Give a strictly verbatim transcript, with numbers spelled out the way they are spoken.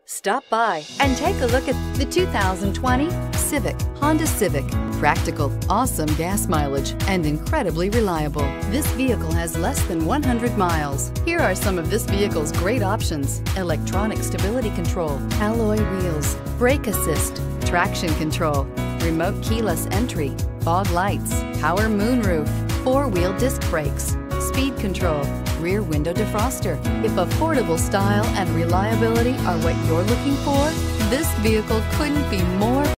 Stop by and take a look at the two thousand twenty Civic. Honda Civic. Practical, awesome gas mileage, and incredibly reliable. This vehicle has less than one hundred miles. Here are some of this vehicle's great options: electronic stability control, alloy wheels, brake assist, traction control, remote keyless entry, fog lights, power moonroof, four-wheel disc brakes, speed control, rear window defroster. If affordable style and reliability are what you're looking for, this vehicle couldn't be more